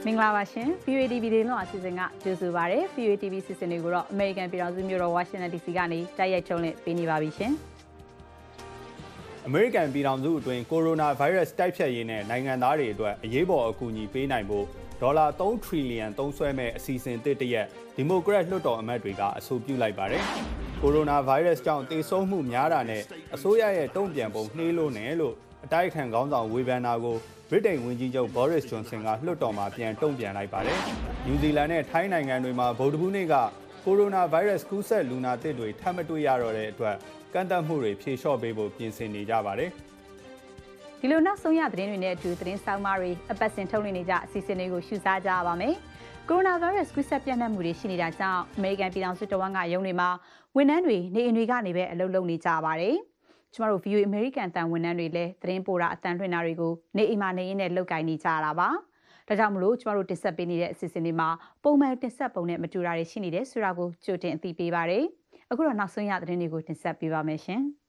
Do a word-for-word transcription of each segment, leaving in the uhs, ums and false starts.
မင်္ဂလာပါရှင် V O A T V ဒေလွန်အစီအစဉ်ကကြိုဆိုပါရစေ V O A T V စီစဉ်တွေကိုတော့ American ပြည်ထောင်စုမြို့တော် Washington D C ကနေတိုက်ရိုက်ထုတ်လွှင့်ပေးနေပါပြီရှင် American ပြည်ထောင်စုအတွင်း Coronavirus တိုက်ဖျက်ရေးနဲ့နိုင်ငံသားတွေအတွက်အရေးပေါ်အကူအညီပေးနိုင်ဖို့ဒေါ်လာသုံးထရီလီယံသုံးစွဲမဲ့အစီအစဉ်တစ်တရက်ဒီမိုကရက်လွှတ်တော်အမတ်တွေကအဆိုပြုလိုက်ပါတယ် Coronavirus ကြောင့်သေဆုံးမှုများတာနဲ့အစိုးရရဲ့တုံ့ပြန်ပုံနှေးလို့နဲ့လို့အတိုက်အခံခေါင်းဆောင်ဝေဖန်တာကိုဗြိတိန်ဝန်ကြီးချုပ် Boris Johnson ကလွှတ်တော်မှာပြန်တုံ့ပြန်လိုက်ပါတယ်။ New Zealand နဲ့ထိုင်းနိုင်ငံတွေမှာဗုဒ္ဓဘူးနေ့က Coronavirus ကူးစက်လူနာသစ်တွေထပ်မတွေ့ရတော့တဲ့အတွက်ကန့်သတ်မှုတွေဖြေလျှော့ပေးဖို့ပြင်ဆင်နေကြပါတယ်။ဒီလိုနောက်ဆုံးရသတင်းတွေနဲ့အတူသတင်းဆောင်မတွေအပတ်စဉ်ထုတ်လွှင့်နေကြအစီအစဉ်တွေကိုရှုစားကြပါမယ်။ Coronavirus ကူးစက်ပြန့်နှံ့မှုတွေရှိနေတာကြောင့် American ပြည်ထောင်စုတဝန်းကရုံးတွေမှာဝန်ထမ်းတွေနေအိမ်တွေကနေပဲအလုပ်လုပ်နေကြပါတယ်။ကျမတို့ V O A American တန်ဝန်ထမ်းတွေလည်းသတင်းပို့တာအတန်လွှင့်တာတွေကိုနေအိမ်မှာနေရင်းနဲ့လုပ်ကိုင်နေကြတာပါ။ဒါကြောင့်မလို့ကျမတို့တင်ဆက်ပေးနေတဲ့အစီအစဉ်တွေမှာပုံမှန်တင်ဆက်ပုံနဲ့မတူတာတွေရှိနေတယ်ဆိုတာကိုကြိုတင်အသိပေးပါရစေ။အခုတော့နောက်ဆုံးရသတင်းတွေကိုတင်ဆက်ပေးပါမယ်ရှင်။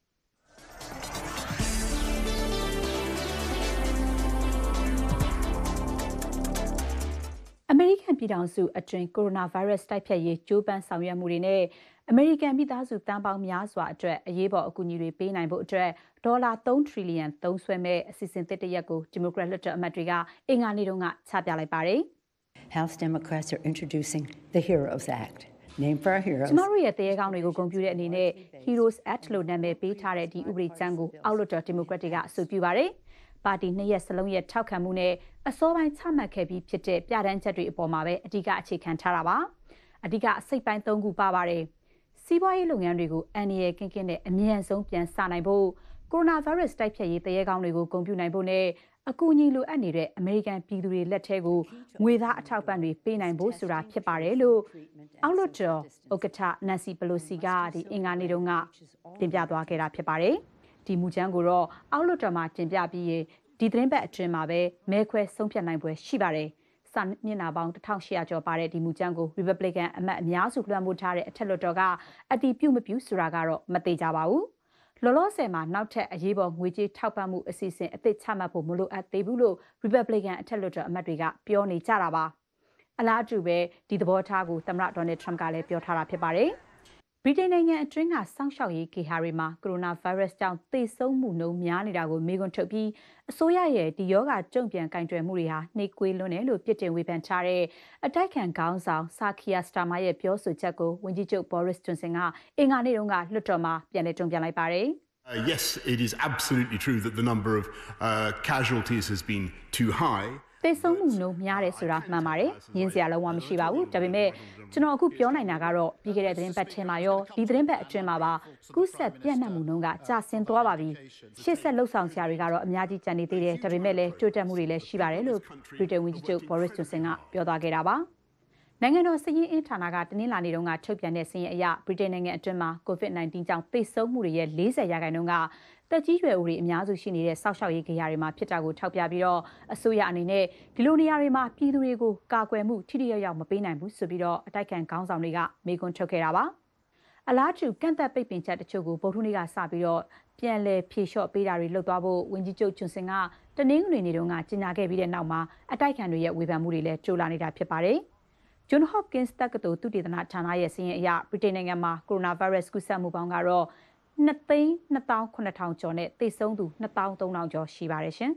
အမေရိကန်ပြည်ထောင်စုအတွင်း Coronavirus တိုက်ဖျက်ရေးကြိုးပမ်းဆောင်ရွက်မှုတွေနဲ့အမေရိကန်မိသားစုတန်ပေါင်းများစွာအတွက်အရေးပေါ်အကူအညီတွေပေးနိုင်ဖို့အတွက်ဒေါ်လာသုံးထရီလီယံသုံးစွဲမဲ့အစီအစဉ်တစ်တရက်ကိုဒီမိုကရက်လွှတ်တော်အမတ်တွေကအင်္ဂါနေ့တုန်းကချပြလိုက်ပါတယ်။ House Democrats are introducing the Heroes Act. Name for our heroes. ကျမတို့ရဲ့တရေကောင်းတွေကိုဂုဏ်ပြုတဲ့အနေနဲ့ Heroes Act လို့နာမည်ပေးထားတဲ့ဒီဥပဒေကြမ်းကိုအောက်လွှတ်တော်ဒီမိုကရက်တွေကအဆိုပြုပါတယ်။ပါတီနှစ်ရက်စလုံးရဲ့ထောက်ခံမှုနဲ့အစောပိုင်းချမှတ်ခဲ့ပြီးဖြစ်တဲ့ပြဋ္ဌာန်းချက်တွေအပေါ်မှာပဲအဓိကအခြေခံထားတာပါ။အဓိကအစိတ်ပိုင်းသုံးခုပါပါတယ်။စီးပွားရေးလုပ်ငန်းတွေကိုအန္တရာယ်ကင်းကင်းနဲ့အမြန်ဆုံးပြန်စနိုင်ဖို့ Coronavirus တိုက်ဖျက်ရေးတရေကောင်းတွေကိုဂုဏ်ပြုနိုင်ဖို့နဲ့အကူအညီလိုအပ်နေတဲ့အမေရိကန်ပြည်သူတွေလက်ထဲကိုငွေသားအထောက်ပံ့တွေပေးနိုင်ဖို့ဆိုတာဖြစ်ပါတယ်လို့အောက်လွှတ်တော်ဥက္ကဋ္ဌ Nancy Pelosi ကဒီအင်္ဂါနေ့တုန်းကတင်ပြသွားခဲ့တာဖြစ်ပါတယ်။ဒီမူကြမ်းကိုတော့အောက်လွှတ်တော်မှာတင်ပြပြီးရင်ဒီသတင်းပတ်အတွင်းမှာပဲမဲခွဲဆုံးဖြတ်နိုင်ပွဲရှိပါတယ်။စာမျက်နှာပေါင်းတစ်ထောင်ရှစ်ရာကျော်ပါတဲ့ဒီမူကြမ်းကို Republican အမတ်အများစုလွှမ်းမိုးထားတဲ့အထက်လွှတ်တော်ကအတည်ပြုမပြုဆိုတာကတော့မသိကြပါဘူး။လောလောဆယ်မှာနောက်ထပ်အရေးပေါ်ငွေကြေးထောက်ပံ့မှုအစီအစဉ်အသစ်ချမှတ်ဖို့မလိုအပ်သေးဘူးလို့ Republican အထက်လွှတ်တော်အမတ်တွေကပြောနေကြတာပါ။အလားတူပဲဒီသဘောထားကိုသမ္မတ Donald Trump ကလည်းပြောထားတာဖြစ်ပါတယ်။ဗြိတိန်နိုင်ငံအတွင်းကစောင့်ရှောက်ရေးဂေဟာတွေမှာ Coronavirus ကြောင့်သေဆုံးမှုနှုန်းများနေတာကိုမေးခွန်းထုတ်ပြီးအစိုးရရဲ့ဒီရောဂါတုံ့ပြန်ကင်တွယ်မှုတွေဟာနှိကွေးလွန်းတယ်လို့ပြစ်တင်ဝေဖန်ထားတဲ့အတိုက်ခံခေါင်းဆောင် Sir Keir Starmer ရဲ့ပြောဆိုချက်ကိုဝန်ကြီးချုပ် Boris Johnson ကအင်္ဂါနေ့တုန်းကလွှတ်တော်မှာပြန်လည်တုံ့ပြန်လိုက်ပါတယ် Uh, yes, it is absolutely true that the number of uh, casualties has been too high. သေဆုံးမှုနှုန်းများတယ်ဆိုတာမှန်ပါတယ်။ရင်းစရာလုံးဝမရှိပါဘူး။ဒါပေမဲ့ကျွန်တော်အခုပြောနိုင်တာကတော့ပြီးခဲ့တဲ့သတင်းပတ်ထဲမှာရောဒီသတင်းပတ်အတွင်းမှာပါကူးစက်ပြန့်နှံ့မှုနှုန်းကကျဆင်းသွားပါပြီ။ရှေ့ဆက်လှုပ်ဆောင်စရာတွေကတော့အများကြီးကျန်နေသေးတယ်။ဒါပေမဲ့လည်းတိုးတက်မှုတွေလည်းရှိပါတယ်လို့ဗြိတိန်ဝန်ကြီးချုပ် Boris Johnson ကပြောသွားခဲ့တာပါ။နိုင်ငံတော်စည်ရင်းအင်းဌာနကတနင်္လာနေ့တုန်းကထုတ်ပြန်တဲ့စာရင်းအရဗြိတိန်နိုင်ငံအတွင်းမှာ COVID nineteen ကြောင့်သေဆုံးမှုတွေရဲ့လေးဆယ်ရာခိုင်နှုန်းကတက်ကြီးရွယ်ဦးတွေအများစုရှိနေတဲ့စောက်ရှောက်ရေးဂေဟာတွေမှာဖြစ်တာကိုထောက်ပြပြီးတော့အစိုးရအနေနဲ့ဒီလိုနေရာတွေမှာပြည်သူတွေကိုကာကွယ်မှုထိထိရောက်ရောက်မပေးနိုင်ဘူးဆိုပြီးတော့အတိုက်ခံခေါင်းဆောင်တွေကမေးခွန်းထုတ်ခဲ့တာပါအလားတူကန့်သက်ပိတ်ပင်ချက်တချို့ကိုဗုဒ္ဓဟူးနေ့ကစပြီးတော့ပြန်လည်ဖြေလျှော့ပေးတာတွေလုပ်သွားဖို့ဝန်ကြီးချုပ်ဂျွန်ဆင်ကတနင်္ဂနွေနေ့တုန်းကကြေညာခဲ့ပြီးတဲ့နောက်မှာအတိုက်ခံတွေရဲ့ဝေဖန်မှုတွေလည်းကြိုးလာနေတာဖြစ်ပါတယ်John Hopkins တက္ကသိုလ်သုတေသနဌာနရဲ့စာရင်းအရဗြိတိန်နိုင်ငံမှာ Coronavirus ကူးစက်မှုပေါင်းကတော့နှစ်သိန်းနှစ်သောင်းခုနှစ်ထောင်ကျော်နဲ့သေဆုံးသူနှစ်သောင်းသုံးထောင်ကျော်ရှိပါတယ်ရှင်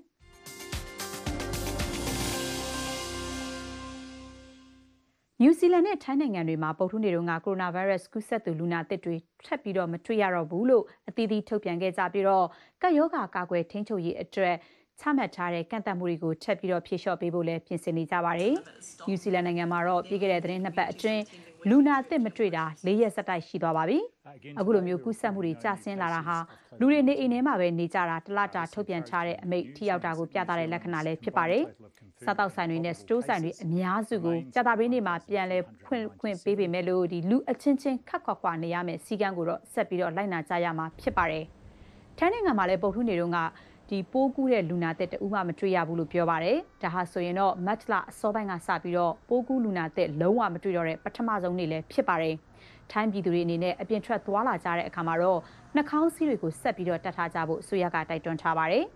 ။ New Zealand နဲ့ထိုင်းနိုင်ငံတွေမှာပုပ်ထုနေတုန်းက Coronavirus ကူးစက်သူလူနာသစ်တွေထပ်ပြီးတော့မတွေ့ရတော့ဘူးလို့အသီးသီးထုတ်ပြန်ခဲ့ကြပြီးတော့ကပ်ရောဂါကာကွယ်ထိန်းချုပ်ရေးအတွက်ချမှတ်ထားတဲ့ကန့်သတ်မှုတွေကိုထပ်ပြီးတော့ဖြေလျှော့ပေးဖို့လည်းပြင်ဆင်နေကြပါတယ်။ New Zealand နိုင်ငံမှာတော့ပြီးခဲ့တဲ့သတင်းနှစ်ပတ်အတွင်းလူနာသစ်မတွေ့တာလေးရက်ဆက်တိုက်ရှိသွားပါပြီ။အခုလိုမျိုးကူးစက်မှုတွေကျဆင်းလာတာဟာလူတွေနေအိမ်ထဲမှာပဲနေကြတာတလတာထုတ်ပြန်ထားတဲ့အမိန့်ထိရောက်တာကိုပြသတဲ့လက္ခဏာလည်းဖြစ်ပါတယ်။စားတောက်ဆိုင်တွေနဲ့စတိုးဆိုင်တွေအများစုကိုကြာသပတေးနေ့မှာပြန်လဲဖွင့်ခွင့်ပေးပေမဲ့လို့ဒီလူအချင်းချင်းခက်ခွာခွာနေရမယ်စီကံကိုတော့ဆက်ပြီးတော့လိုက်နာကြရမှာဖြစ်ပါတယ်။ထိုင်းနိုင်ငံမှာလည်းပုပ်ထုနေတုန်းကဒီပိုးကူးတဲ့လူနာသစ်တဦးမှမတွေ့ရဘူးလို့ပြောပါတယ်။ဒါဟာဆိုရင်တော့မတ်လအစောပိုင်းကစပြီးတော့ပိုးကူးလူနာသစ်လုံးဝမတွေ့တော့တဲ့ပထမဆုံးနေ့လည်းဖြစ်ပါတယ်။ထိုင်းပြည်သူတွေအနေနဲ့အပြင်ထွက်သွားလာကြတဲ့အခါမှာတော့နှာခေါင်းစည်းတွေကိုဆက်ပြီးတော့တတ်ထားကြဖို့ဆိုရကတိုက်တွန်းထားပါတယ်။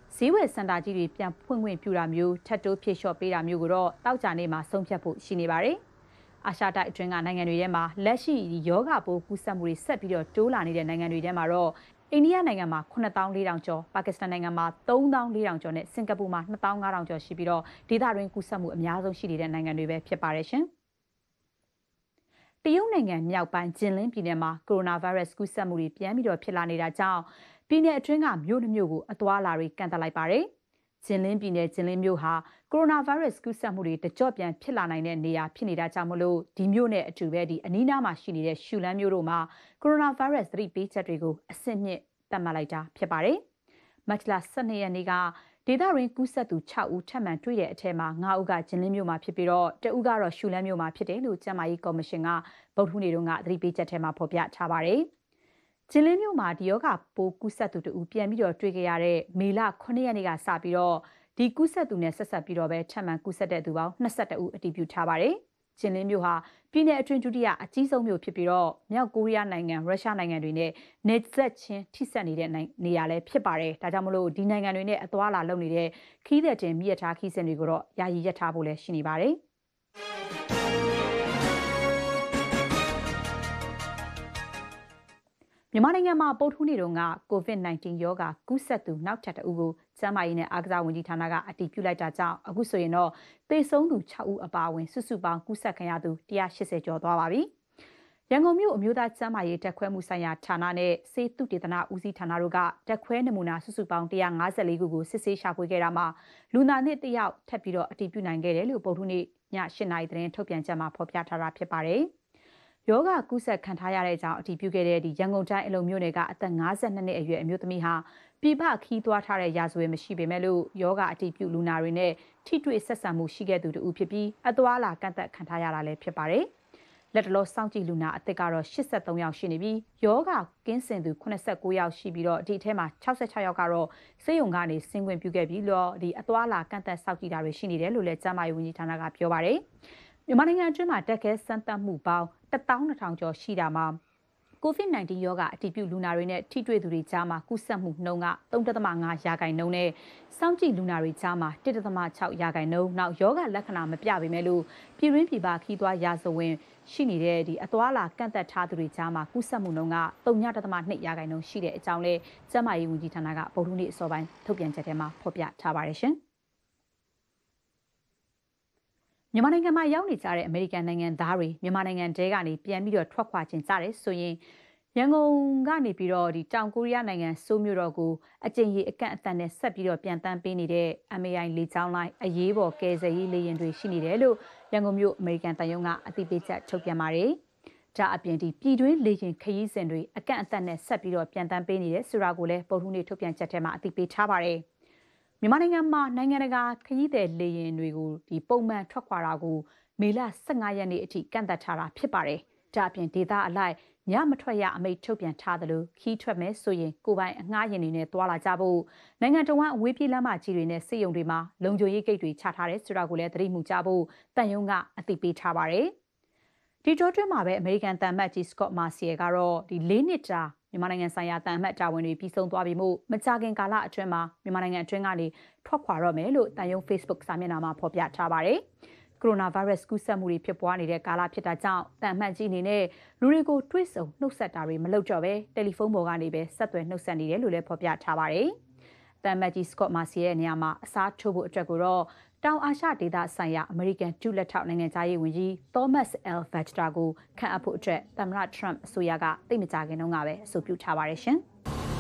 ဈေးဝယ်စင်တာကြီးတွေပြန်ဖွင့်ခွင့်ပြုတာမျိုးထပ်တိုးဖြည့်လျှော့ပေးတာမျိုးကိုတော့တောက်ကြနေမှာဆုံးဖြတ်ဖို့ရှိနေပါတယ်။အာရှတိုက်အတွင်းကနိုင်ငံတွေထဲမှာလက်ရှိယောဂပိုးကူးစက်မှုတွေဆက်ပြီးတော့တိုးလာနေတဲ့နိုင်ငံတွေထဲမှာတော့အိန္ဒိယနိုင်ငံမှာခုနှစ်သောင်းလေးထောင်ကျော်ပါကစ္စတန်နိုင်ငံမှာသုံးသောင်းလေးထောင်ကျော်နဲ့စင်ကာပူမှာနှစ်သောင်းငါးထောင်ကျော်ရှိပြီးတော့ဒေသတွင်းကူးစက်မှုအများဆုံးရှိနေတဲ့နိုင်ငံတွေပဲဖြစ်ပါတယ်ရှင်။တရုတ်နိုင်ငံမြောက်ပိုင်းဂျင်လင်းပြည်နယ်မှာကိုရိုနာဗိုင်းရပ်စ်ကူးစက်မှုတွေပြန်ပြီးတော့ဖြစ်လာနေတာကြောင့်ပြည်နယ်အတွင်းကမြို့နှမျိုးကိုအသွားအလာတွေကန့်သတ်လိုက်ပါတယ်။ဂျင်လင်းပြည်နယ်ဂျင်လင်းမြို့ဟာကိုရိုနာဗိုင်းရပ်စ်ကူးစက်မှုတွေတကြော့ပြန်ဖြစ်လာနိုင်တဲ့နေရာဖြစ်နေတာကြောင့်မလို့ဒီမြို့နဲ့အတူပဲဒီအနီးနားမှာရှိနေတဲ့ရှူလန်းမြို့တို့မှာကိုရိုနာဗိုင်းရပ်စ်သတိပေးချက်တွေကိုအဆင့်မြင့်သတ်မှတ်လိုက်တာဖြစ်ပါတယ်။မတ်လဆယ်နှစ်ရက်နေ့ကဒေသတွင်းကူးစက်သူ၆ဦးထပ်မံတွေ့တဲ့အထက်မှာ၅ဦးကဂျင်လင်းမြို့မှာဖြစ်ပြီးတော့တဦးကတော့ရှူလန်းမြို့မှာဖြစ်တယ်လို့ကျန်းမာရေးကော်မရှင်ကဗုဒ္ဓဟူးနေ့တုန်းကသတိပေးချက်ထဲမှာဖော်ပြထားပါတယ်။ဂျင်လင်းမြို့မှာဒီယောဂပိုးကူးစက်သူတဦးပြန်ပြီးတော့တွေ့ခဲ့ရတဲ့မေလခုနှစ်ရက်နေ့ကစပြီးတော့ဒီကူးစက်သူနဲ့ဆက်ဆက်ပြီးတော့ပဲထပ်မံကူးစက်တဲ့သူပေါင်း၂၁ဦးအတည်ပြုထားပါတယ်။ဂျင်လင်းမြို့ဟာပြည်내အတွင်းဒုတိယအကြီးဆုံးမြို့ဖြစ်ပြီးတော့မြောက်ကိုရီးယားနိုင်ငံရုရှားနိုင်ငံတွေနဲ့နေဆက်ချင်းထိစပ်နေတဲ့နေရာလည်းဖြစ်ပါတယ်။ဒါကြောင့်မလို့ဒီနိုင်ငံတွေနဲ့အသွားအလာလုပ်နေတဲ့ခီးတဲ့တင်မြစ်ထားခီးစဉ်တွေကိုတော့ယာယီရပ်ထားဖို့လည်းရှိနေပါတယ်။မြန်မာနိုင်ငံမှာပုတ်ထူးနေတုန်းက ကိုဗစ်-၁၉ ရောဂါကူးစက်သူနောက်ထပ်တဦးကိုကျန်းမာရေးနဲ့အားကစားဝန်ကြီးဌာနကအတည်ပြုလိုက်တာကြောင့်အခုဆိုရင်တော့သေဆုံးသူ၆ဦးအပါအဝင်စုစုပေါင်းကူးစက်ခံရသူ၁၈၀ကျော်သွားပါပြီ။ရန်ကုန်မြို့အမျိုးသားကျန်းမာရေးတက်ခွဲမှုဆိုင်ရာဌာနနဲ့စေတုတေသနဦးစီးဌာနတို့ကတက်ခွဲနမူနာစုစုပေါင်း၁၅၄ခုကိုစစ်ဆေးရှာဖွေခဲ့တာမှာလူနာနစ်တစ်ယောက်ထပ်ပြီးတော့အတည်ပြုနိုင်ခဲ့တယ်လို့ပုတ်ထူးနေ့ည၈နာရီသတင်းထုတ်ပြန်ချက်မှာဖော်ပြထားတာဖြစ်ပါတယ်။ယောဂကူးစက်ခံထားရတဲ့အကြောင်းအတည်ပြုခဲ့တဲ့ဒီရန်ကုန်တိုင်းအလုံမြို့နယ်ကအသက်၅၂နှစ်အရွယ်အမျိုးသမီးဟာပြည်ပခီးသွားထားတဲ့ရာဇဝင်မရှိပေမဲ့လို့ယောဂအတည်ပြုလူနာတွေနဲ့ထိတွေ့ဆက်ဆံမှုရှိခဲ့သူတူဖြစ်ပြီးအသွားလာကန့်သက်ခံထားရတာလည်းဖြစ်ပါတယ်။လက်တလောစောင့်ကြည့်လူနာအသစ်ကတော့၈၃ယောက်ရှိနေပြီးယောဂကင်းစင်သူ၈၉ယောက်ရှိပြီးတော့ဒီထဲမှာ၆၆ယောက်ကတော့စေယုံကနေဆင်းခွင့်ပြုခဲ့ပြီးတော့ဒီအသွားလာကန့်သက်စောင့်ကြည့်တာတွေရှိနေတယ်လို့လည်းကျန်းမာရေးဝန်ကြီးဌာနကပြောပါတယ်။မြန်မာနိုင်ငံအတွင်းမှာတက်ခဲစမ်းသပ်မှုပေါင်းတစ်သောင်းနှစ်ထောင်ကျော်ရှိတာမှာကိုဗစ်-၁၉ ရောဂါအတည်ပြုလူနာတွေနဲ့ထိတွေ့သူတွေကြားမှာကူးစက်မှုနှုန်းက၃.၅ရာခိုင်နှုန်းနဲ့စောင့်ကြည့်လူနာတွေကြားမှာ၁.၆ရာခိုင်နှုန်းနောက်ယောဂလက္ခဏာမပြပေမဲ့လို့ပြည်တွင်းပြည်ပခီးသွားရာဇဝင်ရှိနေတဲ့ဒီအသွားလာကန့်သက်ထားသူတွေကြားမှာကူးစက်မှုနှုန်းက၃.၂ရာခိုင်နှုန်းရှိတဲ့အကြောင်းလေးကျန်းမာရေးဝန်ကြီးဌာနကဗုဒ္ဓဟူးနေ့အစောပိုင်းထုတ်ပြန်ချက်ထဲမှာဖော်ပြထားပါတယ်ရှင်။မြန်မာနိုင်ငံမှာရောက်နေကြတဲ့အမေရိကန်နိုင်ငံသားတွေမြန်မာနိုင်ငံတဲကနေပြန်ပြီးတော့ထွက်ခွာခြင်းကြတယ်ဆိုရင်ရန်ကုန်ကနေပြီးတော့ဒီတောင်ကိုရီးယားနိုင်ငံဆိုးမြို့တော်ကိုအကြိမ်ကြီးအကန့်အသတ်နဲ့ဆက်ပြီးတော့ပြန်တန်းပေးနေတဲ့ M A I လေကြောင်းလိုင်းအရေးပေါ်ကယ်ဆယ်ရေးလေယာဉ်တွေရှိနေတယ်လို့ရန်ကုန်မြို့အမေရိကန်တန်ယုံကအသိပေးချက်ထုတ်ပြန်ပါတယ်။ဒါအပြင်ဒီပြည်တွင်းလေယာဉ်ခရီးစဉ်တွေအကန့်အသတ်နဲ့ဆက်ပြီးတော့ပြန်တန်းပေးနေတယ်ဆိုတာကိုလည်းပုဒ်ထူးနေ့ထုတ်ပြန်ချက်ထဲမှာအသိပေးထားပါတယ်။မြန်မာနိုင်ငံမှာနိုင်ငံတကာခရီးသည်လေယာဉ်တွေကိုဒီပုံမှန်ထွက်ခွာတာကိုမေလ၁၅ရက်နေ့အထိကန့်သတ်ထားတာဖြစ်ပါတယ်။ဒါအပြင်ဒေသအလိုက်ညမထွက်ရအမိန့်ထုတ်ပြန်ထားတယ်လို့ခီးထွက်မယ်ဆိုရင်ကိုပိုင်အငှားယာဉ်တွေနဲ့တွာလာကြဖို့နိုင်ငံတော်ဝန်အဝေးပြေးလမ်းမကြီးတွေနဲ့စစ်ရုံတွေမှာလုံခြုံရေးဂိတ်တွေချထားတယ်ဆိုတာကိုလည်းသတိမှုကြဖို့တန်ယုံကအသိပေးထားပါတယ်။ဒီကြောတွင်းမှာပဲအမေရိကန်တန်မတ်ကြီးစကော့မာစီယယ်ကတော့ဒီ၄နှစ်တာမြန်မာနိုင်ငံဆိုင်ရာတန်အမတ်တာဝန်တွေပြီးဆုံးသွားပြီမို့မကြာခင်ကာလအတွင်းမှာမြန်မာနိုင်ငံအတွင်းကနေထွက်ခွာတော့မယ်လို့တန်ယုံ Facebook စာမျက်နှာမှာဖော်ပြထားပါတယ်။ကိုရိုနာဗိုင်းရပ်စ်ကူးစက်မှုတွေဖြစ်ပွားနေတဲ့ကာလဖြစ်တာကြောင့်တန်အမတ်ကြီးအနေနဲ့လူတွေကိုတွေ့ဆုံနှုတ်ဆက်တာတွေမလုပ်တော့ဘဲတယ်လီဖုန်းပေါ်ကနေပဲဆက်သွယ်နှုတ်ဆက်နေတယ်လို့လည်းဖော်ပြထားပါတယ်။တန်အမတ်ကြီးစကော့မာစီရဲ့နေရာမှာအစားထိုးဖို့အတွက်ကိုတော့တောင်အာရှဒေသဆိုင်ရာအမေရိကန်ဒုလက်ထောက်နိုင်ငံသားရေးဝန်ကြီး Thomas L. Vajda ကိုခန့်အပ်ဖို့အတွက်သမ္မတ Trump အစိုးရကသိမကြခင်တုန်းကပဲအဆိုပြုထားပါတယ်ရှင်။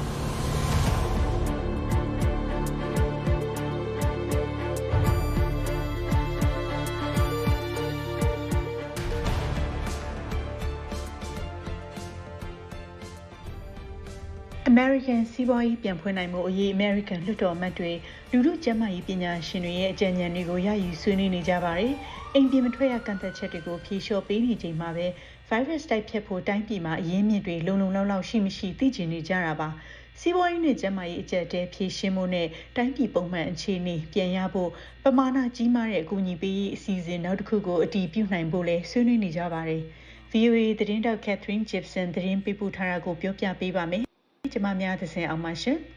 American စီးပွားရေးပြန်ဖွင့်နိုင်မှုအရေး American လွှတ်တော်အမတ်တွေလူထုကျန်းမာရေးပညာရှင်တွေရဲ့အကြံဉာဏ်တွေကိုရယူဆွေးနွေးနေကြပါတယ်။အိမ်ပြင်မထွက်ရကန့်သတ်ချက်တွေကိုဖြေလျှော့ပေးနေချိန်မှာပဲ virus တိုက်ဖြတ်ဖို့တိုင်းပြည်မှာအရင်းမြစ်တွေလုံလုံလောက်လောက်ရှိမရှိသိချင်နေကြတာပါ။စီးပွားရေးနဲ့ကျန်းမာရေးအကျပ်အတည်းဖြေရှင်းမှုနဲ့တိုင်းပြည်ပုံမှန်အခြေအနေပြန်ရဖို့ပမာဏကြီးမားတဲ့အကူအညီပေးရေးအစီအစဉ်နောက်တစ်ခုကိုအတည်ပြုနိုင်ဖို့လဲဆွေးနွေးနေကြပါတယ်။ V O A သတင်းတောက် Catherine Gibson သတင်းပေးပို့ထားတာကိုပြောပြပေးပါမယ်။ကျမများသစင်အောင်ပါရှင်။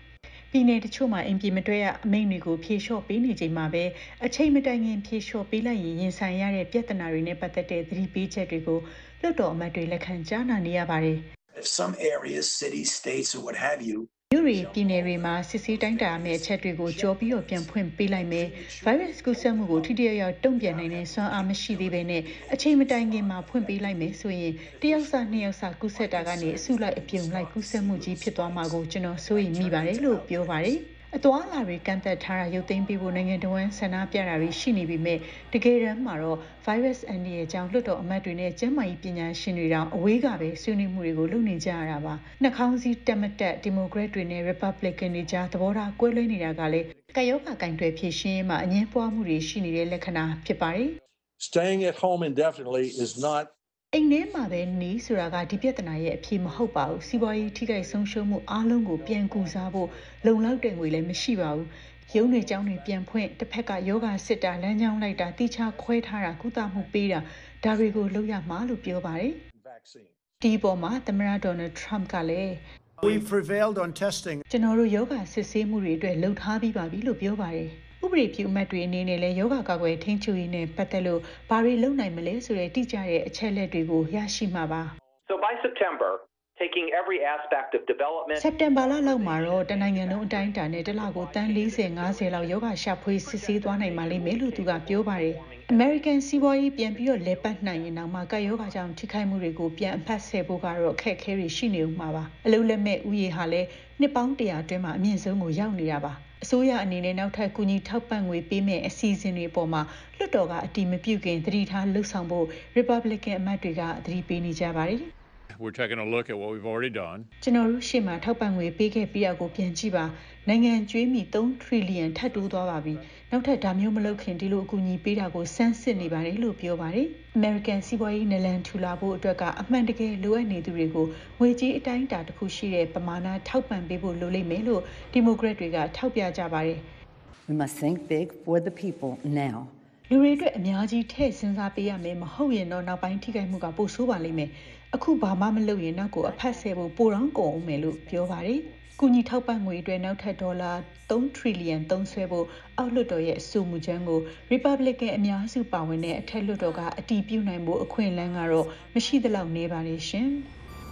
ပြည်내တချို့မှာအိမ်ပြည်မတွဲရအမိန့်တွေကိုဖြေလျှော့ပေးနေချိန်မှာပဲအချိန်မတိုင်ခင်ဖြေလျှော့ပေးလိုက်ရင်ရင်ဆိုင်ရတဲ့ပြဿနာတွေနဲ့ပတ်သက်တဲ့သတိပေးချက်တွေကိုလွှတ်တော်အမတ်တွေလက်ခံကြားနာနေရပါတယ် If some areas, cities, states or what have you မြို့တွေပြည်နယ်တွေမှာစစ်ဆေးတိုင်းတာမယ့်အချက်တွေကိုကြောပြီးတော့ပြန်ဖွင့်ပေးလိုက်မယ်။ virus ကူးစက်မှုကိုထိထိရောက်ရောက်တုံ့ပြန်နိုင်တဲ့စွမ်းအားမရှိသေးဘဲနဲ့အချိန်မတိုင်ခင်မှာဖွင့်ပေးလိုက်မယ်ဆိုရင်တယောက်စနှစ်ယောက်စကူးစက်တာကနေအစုလိုက်အပြုံလိုက်ကူးစက်မှုကြီးဖြစ်သွားမှာကိုကျွန်တော်စိုးရိမ်မိပါတယ်လို့ပြောပါတယ်။အသွာအလာတွေကန့်သက်ထားတာရုပ်သိမ်းပေးဖို့နိုင်ငံတော်ဝန်ဆန္ဒပြတာတွေရှိနေပြီမဲ့တကယ်တမ်းမှာတော့ virus အန္တရာယ်ကြောင့်လွှတ်တော်အမတ်တွေနဲ့ကျန်းမာရေးပညာရှင်တွေတောင်အဝေးကပဲဆွေးနွေးမှုတွေကိုလုပ်နေကြရတာပါနှာခေါင်းစည်းတက်မတက်ဒီမိုကရက်တွေနဲ့ Republican တွေကြားသဘောထားကွဲလွဲနေတာကလည်းကာယောဂါကင်တွယ်ဖြည့်ရှင်းရေးမှာအငင်းပွားမှုတွေရှိနေတဲ့လက္ခဏာဖြစ်ပါတယ် Staying at home indefinitely is not အိမ်ထဲမှာပဲနေဆိုတာကဒီပြဿနာရဲ့အဖြေမဟုတ်ပါဘူးစီးပွားရေးထိခိုက်ဆုံးရှုံးမှုအားလုံးကိုပြန်ကူစားဖို့လုံလောက်တဲ့ငွေလည်းမရှိပါဘူးရုံးတွေကျောင်းတွေပြန်ဖွင့်တစ်ဖက်ကယောဂစစ်တာလမ်းကြောင်းလိုက်တာတိကျခွဲထားတာကုသမှုပေးတာဒါတွေကိုလုပ်ရမှာလို့ပြောပါတယ်ဒီပေါ်မှာသမ္မတဒေါ်နယ်ထရမ့်ကလည်း We prevailed on testing ကျွန်တော်တို့ယောဂစစ်ဆေးမှုတွေအတွက်လှုပ်ထားပြီးပါပြီလို့ပြောပါတယ်ဥပဒေပြုအမတ်တွေအနေနဲ့လည်းယောဂကာကွယ်ထိန်းချုပ်ရေးနဲ့ပတ်သက်လို့ဘာတွေလုပ်နိုင်မလဲဆိုတဲ့တိကျတဲ့အချက်လက်တွေကိုရရှိမှာပါ So by September taking every aspect of development စက်တင်ဘာလလောက်မှာတော့တနိုင်ငံလုံးအတိုင်းအတာနဲ့တစ်လကိုတန်း၄၀ ၅၀လောက်ယောဂရှာဖွေစစ်ဆေးသွားနိုင်မှာလိမ့်မယ်လို့သူကပြောပါတယ် American စီးပွားရေးပြန်ပြီးတော့လဲပတ်နိုင်ရင်တော့မှကယောဂကြောင့်ထိခိုက်မှုတွေကိုပြန်အဖတ်ဆယ်ဖို့ကတော့အခက်အခဲတွေရှိနေဦးမှာပါအလုံးလက်မဲ့ဥယေဟာလည်းနှစ်ပေါင်းတရာအတွင်းမှာအမြင့်ဆုံးကိုရောက်နေတာပါအစိုးရအနေနဲ့နောက်ထပ်ကူညီထောက်ပံ့ငွေပေးမဲ့အစီအစဉ်တွေပေါ်မှာလွှတ်တော်ကအတည်မပြုခင်သတိထားလှုပ်ဆောင်ဖို့ Republican အမတ်တွေကသတိပေးနေကြပါတယ် We're taking a look at what we've already done. ကျွန်တော်တို့ရှေ့မှာထောက်ပံ့ငွေပေးခဲ့ပြီးတော့ကိုပြန်ကြည့်ပါနိုင်ငံကျွေးမီ၃ trillion ထပ်တိုးသွားပါပြီနောက်ထပ်ဒါမျိုးမလုပ်ခင်ဒီလိုအကူအညီပေးတာကိုစမ်းစစ်နေပါတယ်လို့ပြောပါတယ် American စီးပွားရေးနလန်ထူလာဖို့အတွက်ကအမှန်တကယ်လိုအပ်နေသူတွေကိုငွေကြေးအတိုင်းအတာတစ်ခုရှိတဲ့ပမာဏထောက်ပံ့ပေးဖို့လိုလိမ့်မယ်လို့ဒီမိုကရက်တွေကထောက်ပြကြပါတယ် We must think big for the people now. လူတွေအတွက်အများကြီးထည့်စဉ်းစားပေးရမယ်မဟုတ်ရင်တော့နောက်ပိုင်းထိခိုက်မှုကပိုဆိုးပါလိမ့်မယ်အခုဘာမှမလုပ်ရင်နောက်ကိုအဖက်ဆဲဖို့ပိုတော့ကုန်အောင်မယ်လို့ပြောပါတယ်။ကုညီထောက်ပံ့ငွေအတွက်နောက်ထပ်ဒေါ်လာ၃ trillion သုံးစွဲဖို့အောက်လွှတ်တော်ရဲ့အဆိုအမူကြမ်းကို Republican အများစုပါဝင်တဲ့အထက်လွှတ်တော်ကအတည်ပြုနိုင်ဖို့အခွင့်အလမ်းကတော့မရှိသလောက်နေပါလေရှင်။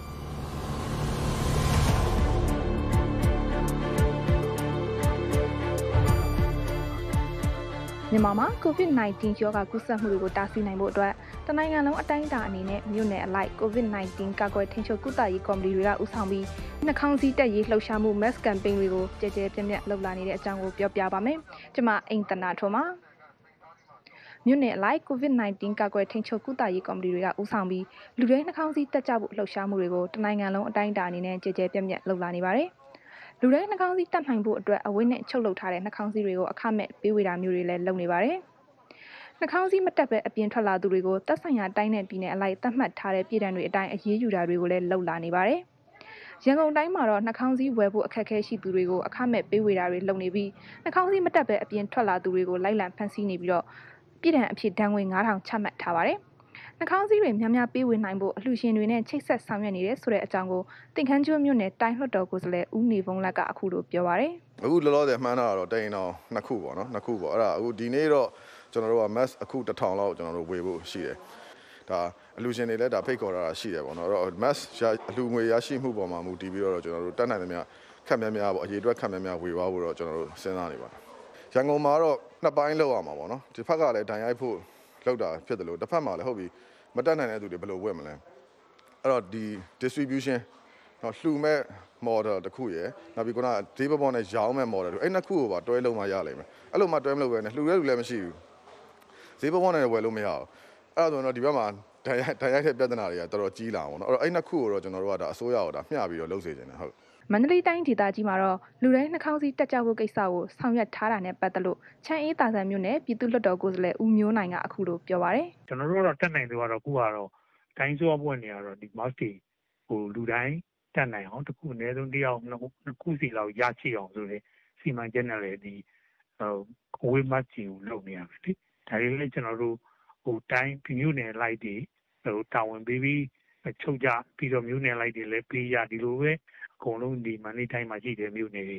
မြန်မာမှာ COVID nineteen ရောဂါကူးစက်မှုတွေကိုတားဆီးနိုင်ဖို့အတွက်တနိုင်ငံလုံးအတိုင်းအတာအနေနဲ့မြို့နယ်အလိုက် COVID nineteen ကာကွယ်ထိန်းချုပ်ကုသရေးကော်မတီတွေကဦးဆောင်ပြီးနှာခေါင်းစည်းတပ်ရေးလှုပ်ရှားမှု mass campaign တွေကိုကြဲကြဲပြန့်ပြန့်လုပ်လာနေတဲ့အကြောင်းကိုပြောပြပါမယ်။ကျွန်မအိမ်တနာထွန်းပါမြို့နယ်အလိုက် COVID nineteen ကာကွယ်ထိန်းချုပ်ကုသရေးကော်မတီတွေကဦးဆောင်ပြီးလူတွေနှာခေါင်းစည်းတပ်ကြဖို့လှုပ်ရှားမှုတွေကိုတနိုင်ငံလုံးအတိုင်းအတာအနေနဲ့ကြဲကြဲပြန့်ပြန့်လုပ်လာနေပါတယ်။လူတွေနှာခေါင်းစည်းတပ်နိုင်ဖို့အတွက်အဝတ်နဲ့ချုပ်လုပ်ထားတဲ့နှာခေါင်းစည်းတွေကိုအခမဲ့ပေးဝေတာမျိုးတွေလည်းလုပ်နေပါတယ်။နှာခေါင်းစည်းမတပ်ပဲအပြင်ထွက်လာသူတွေကိုတပ်ဆိုင်ရာတိုင်းနဲ့ပြည်နယ်အလိုက်သတ်မှတ်ထားတဲ့ပြည်ထောင်တွေအတိုင်းအရေးယူတာတွေကိုလည်းလုပ်လာနေပါတယ်။ရန်ကုန်တိုင်းမှာတော့နှာခေါင်းစည်းဝယ်ဖို့အခက်အခဲရှိသူတွေကိုအခမဲ့ပေးဝေတာတွေလုပ်နေပြီးနှာခေါင်းစည်းမတပ်ပဲအပြင်ထွက်လာသူတွေကိုလိုက်လံဖမ်းဆီးနေပြီးတော့ပြည်ထောင်အဖြစ်ဒဏ်ငွေ၅ထောင်ချမှတ်ထားပါတယ်။နှာခေါင်းစည်းတွေများများပေးဝေနိုင်ဖို့အလှူရှင်တွေနဲ့ချိတ်ဆက်ဆောင်ရွက်နေတဲ့ဆိုတဲ့အကြောင်းကိုတင်ခန်းကျွန်းမြို့နယ်တိုင်းလွှတ်တော်ကိုယ်စားလှယ်ဦးနေဖုံးလက်ကအခုလိုပြောပါရယ်။အခုလောလောဆယ်မှန်းတာတော့တိန်အောင်နှစ်ခုပေါ့နော်နှစ်ခုပေါ့အဲ့ဒါအခုဒီနေ့တော့ကျွန်တော်တို့က mass အခုတစ်ထောင်လောက်ကျွန်တော်တို့ဝေဖို့ရှိတယ်။ဒါအလှူရှင်တွေလည်းဒါဖိတ်ခေါ်တာရှိတယ်ပေါ့နော်။အဲ့တော့ mass အလှူငွေရရှိမှုပေါ်မှာမူတည်ပြီးတော့ကျွန်တော်တို့တက်နိုင်သမျှခက်များများပေါ့အရေးအတွက်ခက်များများဝေသွားဖို့တော့ကျွန်တော်တို့စဉ်းစားနေပါတယ်။ရန်ကုန်မှာတော့နှစ်ပိုင်းလောက်ရမှာပေါ့နော်။ဒီဘက်ကလည်းဒဏ်ရိုက်ဖို့လောက်တာဖြစ်တယ်လို့တစ်ဖက်မှာလည်းဟုတ်ပြီမတက်နိုင်တဲ့သူတွေဘယ်လိုဝယ်မလဲအဲ့တော့ဒီ distribution တော့လှူမဲ့ model တစ်ခုရယ်နောက်ပြီးခုနကဈေးပေါ်ပေါ်နဲ့ရောင်းမဲ့ model တွေအဲ့နှစ်ခုကိုပါတွဲလုံးမှရလိမ့်မယ်အဲ့လိုမှတွဲမလို့ပဲနဲ့လှူတဲ့လူလည်းမရှိဘူးဈေးပေါ်ပေါ်နဲ့ဝယ်လို့မရဘူးအဲ့ဒါဆိုတော့ဒီဘက်မှာဒဏ်ရိုက်ဒဏ်ရိုက်တဲ့ပြဿနာတွေကတော်တော်ကြီးလာအောင်နော်အဲ့တော့အဲ့နှစ်ခုကိုတော့ကျွန်တော်တို့ကဒါအစိုးရကိုဒါမျှပြီးတော့လုပ်စေချင်တယ်ဟုတ်မန္တလေးတိုင်းဒေသကြီးမှာတော့လူတိုင်းနှာခေါင်းစည်းတက်ကြဖို့ကိစ္စကိုဆောင်ရွက်ထားတာနဲ့ပတ်သက်လို့ချမ်းအေးတာဆန်မြို့နယ်ပြည်သူ့လွှတ်တော်ကိုယ်စားလှယ်ဦးမျိုးနိုင်ကအခုလိုပြောပါရယ်ကျွန်တော်တို့ကတော့တက်နိုင်သူကတော့ခုကတော့တိုင်းစိုးအဖွဲ့နေရတော့ဒီ mask တွေဟိုလူတိုင်းတက်နိုင်အောင်တခုအနည်းဆုံးတယောက်နှစ်ခုစီလောက်ရရှိအောင်ဆိုတဲ့စီမံချက်နဲ့လည်းဒီဟိုကိုဝေး mask ကြီးကိုလုပ်နေရမယ်လေဒါတွေလည်းကျွန်တော်တို့ဟိုတိုင်းမြို့နယ်လိုက်တွေဟိုတာဝန်ပေးပြီးချုပ်ကြပြီးတော့မြို့နယ်လိုက်တွေလည်းပေးရဒီလိုပဲအကုန်လုံးဒီမန္တလေးတိုင်းမှာရှိတဲ့မြို့နယ်တွေအ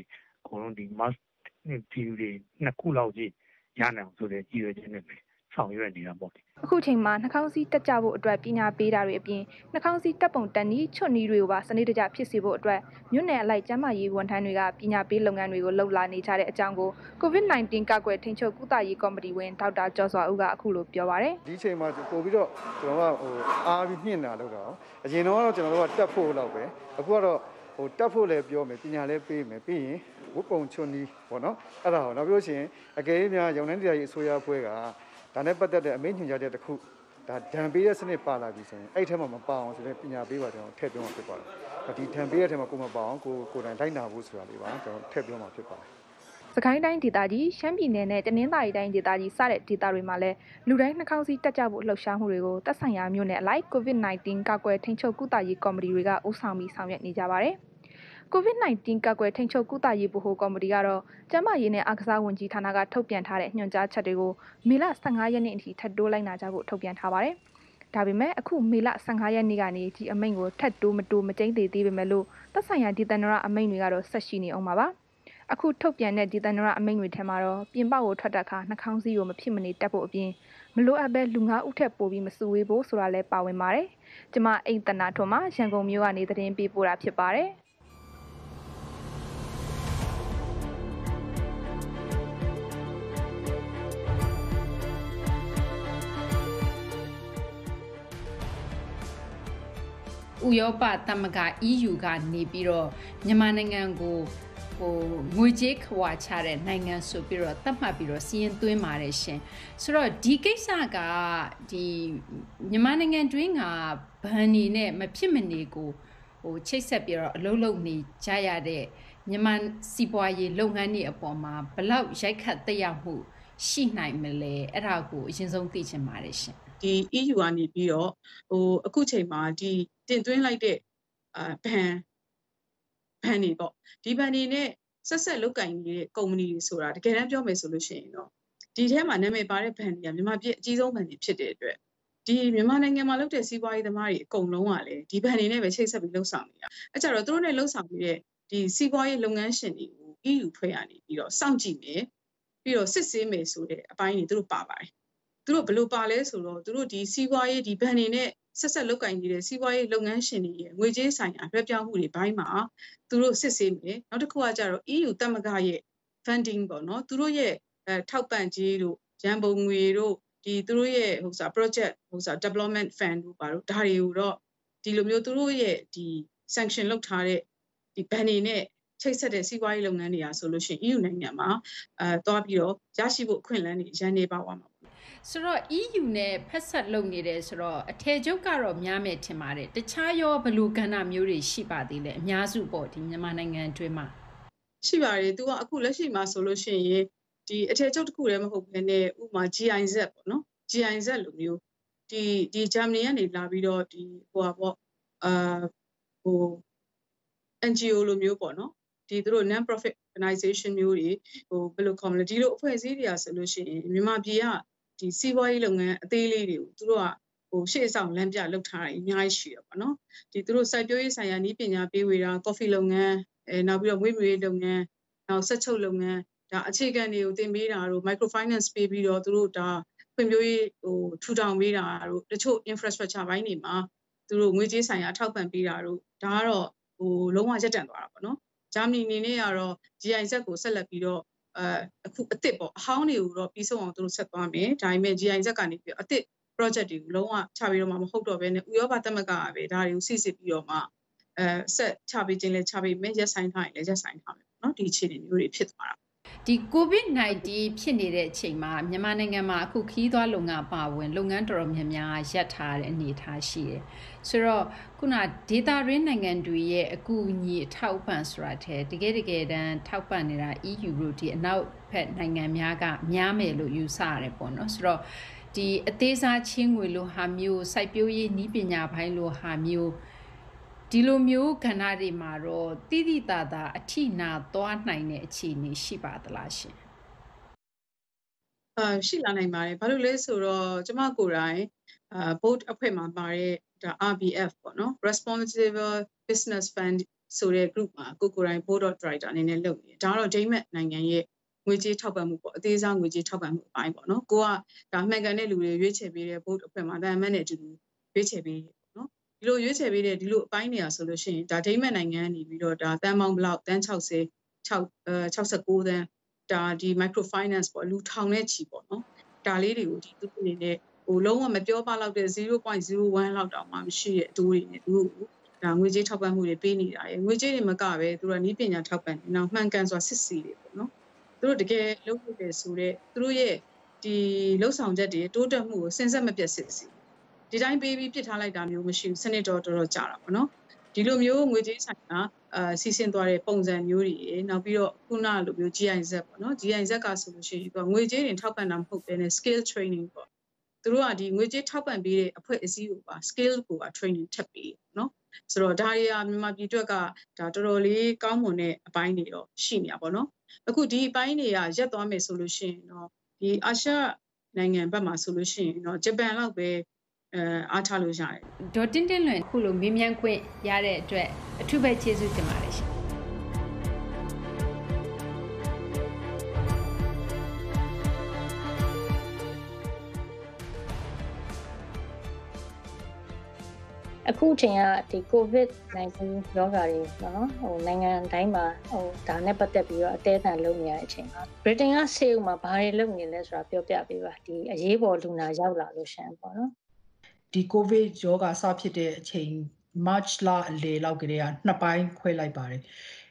အကုန်လုံးဒီ mask ဒီတွေနှစ်ခုလောက်ကြီးရနိုင်အောင်ဆိုတဲ့ကြီးရွယ်ချက်နဲ့ပဲဆောင်ရွက်နေတာပေါ့အခုချိန်မှာနှာခေါင်းစည်းတက်ကြဖို့အတွက်ပညာပေးတာတွေအပြင်နှာခေါင်းစည်းတက်ပုံတက်နည်းချွတ်နည်းတွေကိုပါစနစ်တကျဖြစ်စေဖို့အတွက်မြို့နယ်အလိုက်ကျန်းမာရေးဝန်ထမ်းတွေကပညာပေးလုပ်ငန်းတွေကိုလှုပ်လာနေကြတဲ့အကြောင်းကို COVID nineteen ကာကွယ်ထိန်းချုပ်ကုသရေးကော်မတီဝင်ဒေါက်တာကျော်စွာဦးကအခုလိုပြောပါတယ်ဒီချိန်မှာပို့ပြီးတော့ကျွန်တော်ကဟိုအားပြီးမြင့်တာလို့တော့အရင်တော့ကျွန်တော်တို့ကတက်ဖို့လောက်ပဲအခုကတော့ဟိုတက်ဖို့လည်းပြောမယ်ပညာလည်းပေးမယ်ပြီးရင်ဝတ်ပုံချွတ်နည်းပေါ့နော်အဲ့ဒါဟောနောက်ပြောရှင်အကယ်၍များရောင်နှန်းတရားရေးအစိုးရအဖွဲ့ကဒါနဲ့ပတ်သက်တဲ့အမိန့်ညွှန်ကြားချက်တစ်ခုဒါဒဏ်ပေးတဲ့စနစ်ပါလာပြီဆိုရင်အဲ့ထဲမှာမပါအောင်ဆိုတဲ့ပညာပေးပါကျွန်တော်ထည့်ပြောမှာဖြစ်ပါတယ်ဒီဒဏ်ပေးတဲ့ထဲမှာကိုမပါအောင်ကိုကိုယ်တိုင်လိုက်နာဖို့ဆိုတာလေးပါကျွန်တော်ထည့်ပြောမှာဖြစ်ပါတယ်စကိုင်းတိုင်းဒေသကြီးရှမ်းပြည်နယ်နဲ့တနင်္သာရီတိုင်းဒေသကြီးစတဲ့ဒေသတွေမှာလည်းလူတိုင်းနှာခေါင်းစည်းတက်ကြဖို့လှုပ်ရှားမှုတွေကိုသက်ဆိုင်ရာမြို့နယ်အလိုက် COVID nineteen ကာကွယ်ထိန်းချုပ်ကုသရေးကော်မတီတွေကဦးဆောင်ပြီးဆောင်ရွက်နေကြပါတယ်COVID nineteen ကာကွယ်ထိန်းချုပ်ကုသရေးဗဟိုကော်မတီကတော့ကျန်းမာရေးနဲ့အားကစားဝန်ကြီးဌာနကထုတ်ပြန်ထားတဲ့ညွှန်ကြားချက်တွေကိုမေလဆယ့်ငါးရက်နေ့အထိထပ်တိုးလိုက်နာကြဖို့ထုတ်ပြန်ထားပါတယ်။ဒါပေမဲ့အခုမေလဆယ့်ငါးရက်နေ့ကနေဒီအမိန့်ကိုထပ်တိုးမတိုးမကျိန်းသေးသေးပေမဲ့လို့သက်ဆိုင်ရာဒေသန္တရအမိန့်တွေကတော့ဆက်ရှိနေအောင်ပါပါ။အခုထုတ်ပြန်တဲ့ဒေသန္တရအမိန့်တွေထဲမှာတော့ပြင်ပကိုထွက်တဲ့အခါနှာခေါင်းစည်းကိုမဖြစ်မနေတက်ဖို့အပြင်မလိုအပ်ပဲလူငါးဦးထက်ပိုပြီးမစုဝေးဖို့ဆိုတာလည်းပါဝင်ပါတယ်။ကျမအိမ်တနာထွန်းမှာရန်ကုန်မြို့ကနေသတင်းပေးပို့တာဖြစ်ပါတယ်။ဥရောပသမဂ္ဂ E U ကနေပြီးတော့မြန်မာနိုင်ငံကိုဟိုငွေကြေးခွာချတဲ့နိုင်ငံဆိုပြီးတော့သတ်မှတ်ပြီးတော့စီးရင်သွင်းပါတယ်ရှင်ဆိုတော့ဒီကိစ္စကဒီမြန်မာနိုင်ငံတွင်းကဘဏ်နေနဲ့မဖြစ်မနေကိုဟိုချိတ်ဆက်ပြီးတော့အလုံးလုံးနေကြရတဲ့မြန်မာစီးပွားရေးလုပ်ငန်းတွေအပေါ်မှာဘလောက်ရိုက်ခတ်သက်ရောက်မှုရှိနိုင်မလဲအဲ့ဒါကိုအရင်ဆုံးသိချင်ပါတယ်ရှင်ဒီ E U ကနေပြီးတော့ဟိုအခုချိန်မှာဒီတင်သွင်းလိုက်တဲ့အာဘဏ်ဘဏ်တွေပေါ့ဒီဘဏ်တွေနဲ့ဆက်ဆက်လုပ်ကင်နေတဲ့ကုမ္ပဏီတွေဆိုတာတကယ်တမ်းပြောမယ်ဆိုလို့ရှိရင်တော့ဒီထဲမှာနာမည်ပါတဲ့ဘဏ်တွေကမြန်မာပြည်အကြီးဆုံးဘဏ်တွေဖြစ်တဲ့အတွက်ဒီမြန်မာနိုင်ငံမှာလုပ်တဲ့စီးပွားရေးသမားတွေအကုန်လုံးကလည်းဒီဘဏ်တွေနဲ့ပဲချိတ်ဆက်ပြီးလှုပ်ဆောင်နေတာအဲကြတော့သူတို့နဲ့လှုပ်ဆောင်နေတဲ့ဒီစီးပွားရေးလုပ်ငန်းရှင်တွေကို E U ဖွဲ့ရနေပြီးတော့စောင့်ကြည့်မယ်ပြီးတော့စစ်ဆေးမယ်ဆိုတဲ့အပိုင်းတွေသူတို့ပါပါတယ်သူတို့ဘယ်လိုပါလဲဆိုတော့သူတို့ဒီစီးပွားရေးဒီဘဏ်တွေနဲ့ဆက်ဆက်လုပ်ကင်နေတဲ့စီးပွားရေးလုပ်ငန်းရှင်တွေရဲ့ငွေကြေးဆိုင်ရာလွှဲပြောင်းမှုတွေဘိုင်းမှာသူတို့စစ်ဆေးမယ်နောက်တစ်ခုကကြတော့ E U သမဂ္ဂရဲ့ funding ပေါ့နော်သူတို့ရဲ့အဲထောက်ပံ့ကြေးတို့ရန်ပုံငွေတို့ဒီသူတို့ရဲ့ဟိုစား project ဟိုစား development fund တို့ပါတော့ဒါတွေကိုတော့ဒီလိုမျိုးသူတို့ရဲ့ဒီ sanction လုပ်ထားတဲ့ဒီဘဏ်တွေနဲ့ချိတ်ဆက်တဲ့စီးပွားရေးလုပ်ငန်းတွေအားဆိုလို့ရှိရင် E U နိုင်ငံမှာအဲသွားပြီးတော့ရရှိဖို့အခွင့်အလမ်းတွေရန်နေပါသွားမှာဆိုတော့ E U နဲ့ဖက်ဆက်လုပ်နေတယ်ဆိုတော့အထည်ချုပ်ကတော့များမယ်ထင်ပါတယ်တခြားရောဘယ်လိုကဏ္ဍမျိုးတွေရှိပါသေးလဲအများစုပေါ့ဒီမြန်မာနိုင်ငံအတွင်းမှာရှိပါတယ်သူကအခုလက်ရှိမှာဆိုလို့ရှိရင်ဒီအထည်ချုပ်တစ်ခုတည်းမဟုတ်ဘဲနဲ့ဥပမာ G I Z ပေါ့နော် G I Z လိုမျိုးဒီဒီဂျာမနီကနေလာပြီးတော့ဒီဟိုပါပေါ့အာဟို N G O လိုမျိုးပေါ့နော်ဒီသူတို့ non profit organization မျိုးတွေဟိုဘယ်လိုခေါ်မလဲဒီလိုအဖွဲ့အစည်းတွေကဆိုလို့ရှိရင်မြန်မာပြည်ကဒီစီးပွားရေးလုပ်ငန်းအသေးလေးတွေကိုသူတို့ကဟိုရှေ့ဆောင်လမ်းပြလုပ်ထားတာအများကြီးရှိရပါတော့ဒီသူတို့စိုက်ပျိုးရေးဆိုင်ရာနည်းပညာပေးဝေတာကော်ဖီလုပ်ငန်းအဲနောက်ပြီးတော့မွေးမြူရေးလုပ်ငန်းနောက်ဆက်ချုပ်လုပ်ငန်းဒါအခြေခံတွေကိုတင်ပေးတာတို့ microfinance ပေးပြီးတော့သူတို့ဒါဖွံ့ဖြိုးရေးဟိုထူထောင်ပေးတာတို့တချို့ infrastructure ဘိုင်းတွေမှာသူတို့ငွေကြေးဆိုင်ရာထောက်ပံ့ပေးတာတို့ဒါကတော့ဟိုလုံးဝရပ်တန့်သွားတာပေါ့နော်ဂျာမနီအနေနဲ့ကတော့ G I Z ကိုဆက်လက်ပြီးတော့အဲအခုအစ်စ်ပေါ့အဟောင်းတွေကိုတော့ပြီးဆုံးအောင်သူတို့ဆက်သွားမယ်ဒါပေမဲ့ G I Z ကနေပြီးအစ်စ် project တွေကိုလုံးဝချပြီးတော့မှမဟုတ်တော့ဘဲနဲ့ဥရောပသမဂ္ဂကပဲဒါတွေကိုစစ်စစ်ပြီးတော့မှအဲဆက်ချပေးခြင်းလဲချပေးမယ်ရက်ဆိုင်ထားရင်လည်းရက်ဆိုင်ထားမယ်เนาะဒီအခြေအနေမျိုးတွေဖြစ်သွားတာဒီ COVID nineteen ဖြစ်နေတဲ့အချိန်မှာမြန်မာနိုင်ငံမှာအခုခီးသွားလုပ်ငန်းပါဝင်လုပ်ငန်းတော်တော်များများရပ်ထားတဲ့အနေအထားရှိတယ်ဆိုတော့ခုနဒေတာရင်းနိုင်ငံတွေရဲ့အကူအညီအထောက်ပံ့ဆိုတာတဲ့တကယ်တကယ်တမ်းထောက်ပံ့နေတာ E U တို့ဒီအနောက်ဘက်နိုင်ငံများကများမယ်လို့ယူဆရတယ်ပေါ့နော်ဆိုတော့ဒီအသေးစားချင်းငွေလိုဟာမျိုးစိုက်ပျိုးရေးနည်းပညာပိုင်းလိုဟာမျိုးဒီလိုမျိုးကဏ္ဍတွေမှာတော့တိတိတသာအထိနာသွားနိုင်တဲ့အခြေအနေရှိပါသလားရှင်အာရှိလာနိုင်ပါတယ်ဘာလို့လဲဆိုတော့ကျမကိုယ်တိုင်အာ board အဖွဲ့မှာပါတဲ့ဒါ R B F ပေါ့နော် Responsible Business Fund ဆိုတဲ့ group မှာကိုကိုတိုင်း board of director အနေနဲ့လုပ်နေတယ်ဒါကတော့ Denmark နိုင်ငံရဲ့ငွေကြေးထောက်ပံ့မှုပေါ့အသေးစားငွေကြေးထောက်ပံ့မှုအပိုင်းပေါ့နော်ကိုကဒါမှန်ကန်တဲ့လူတွေရွေးချယ်ပေးတဲ့ board အဖွဲ့မှာဒါမှန်တဲ့အတူတူရွေးချယ်ပေးတယ်ပေါ့နော်ဒီလိုရွေးချယ်ပေးတဲ့ဒီလိုအပိုင်းနေရဆိုလို့ရှိရင်ဒါ Denmark နိုင်ငံကနေပြီးတော့ဒါတန်ပေါင်းဘလောက်တန်၆၀ 69တန်းဒါဒီ microfinance ပေါ့လူထောင်နဲ့ချီပေါ့နော်ဒါလေးတွေကိုဒီသူတို့အနေနဲ့ဟိုလုံးဝမပြောပါတော့တဲ့ zero point zero one လောက်တောင်မှမရှိတဲ့အတိုးတွေနဲ့သူတို့ဒါငွေကြေးထောက်ပံ့မှုတွေပေးနေတာရယ်ငွေကြေးတွေမကပဲသူတို့ကနည်းပညာထောက်ပံ့နေနောက်မှန်ကန်စွာစစ်စီတွေပေါ့နော်သူတို့တကယ်လုပ်ရတဲ့ဆိုတော့သူတို့ရဲ့ဒီလှုပ်ဆောင်ချက်တွေတိုးတက်မှုကိုစဉ်ဆက်မပြတ်စစ်စီဒီတိုင်းပေးပြီးပြစ်ထားလိုက်တာမျိုးမရှိဘူးစနစ်တော်တော်တော်ကြာတာပေါ့နော်ဒီလိုမျိုးငွေကြေးဆိုင်ကအာစီစဉ်သွားတဲ့ပုံစံမျိုးတွေနောက်ပြီးတော့ခုနလိုမျိုး G I Z ပေါ့နော် G I Z ကဆိုလို့ရှိရင်သူကငွေကြေးတွေထောက်ပံ့တာမဟုတ်ဘဲနဲ့ skill training ပေါ့သူတို့ကဒီငွေကြေးထောက်ပံ့ပေးတဲ့အဖွဲ့အစည်းကိုပါ skill ကိုပါ training ထပ်ပေးနော်ဆိုတော့ဒါတွေကမြန်မာပြည်အတွက်ကဒါတော်တော်လေးကောင်းမွန်တဲ့အပိုင်းတွေတော့ရှိနေတာပေါ့နော်အခုဒီအပိုင်းတွေကရက်သွားမယ်ဆိုလို့ရှိရင်တော့ဒီအာရှနိုင်ငံဘက်မှာဆိုလို့ရှိရင်တော့ဂျပန်လောက်ပဲအဲအားထားလို့ရတယ်ဒေါ်တင်းတင်းလွင်ခုလိုမေးမြန်းခွင့်ရတဲ့အတွက်အထူးပဲကျေးဇူးတင်ပါတယ်ရှင်အခုချိန်ကဒီ COVID nineteen ရောဂါတွေနော်ဟိုနိုင်ငံတိုင်းမှာဟိုဒါနဲ့ပတ်သက်ပြီးတော့အသေးအံလုပ်နေရတဲ့အချိန်မှာ Britain ကဆေးဥမှာဘာတွေလုပ်နေလဲဆိုတာပြောပြပေးပါဒီအရေးပေါ်လူနာရောက်လာလို့ရှင်ပေါ့နော်ဒီ COVID ရောဂါစဖြစ်တဲ့အချိန် March လအလယ်လောက်ကတည်းကနှစ်ပိုင်းခွဲလိုက်ပါတယ်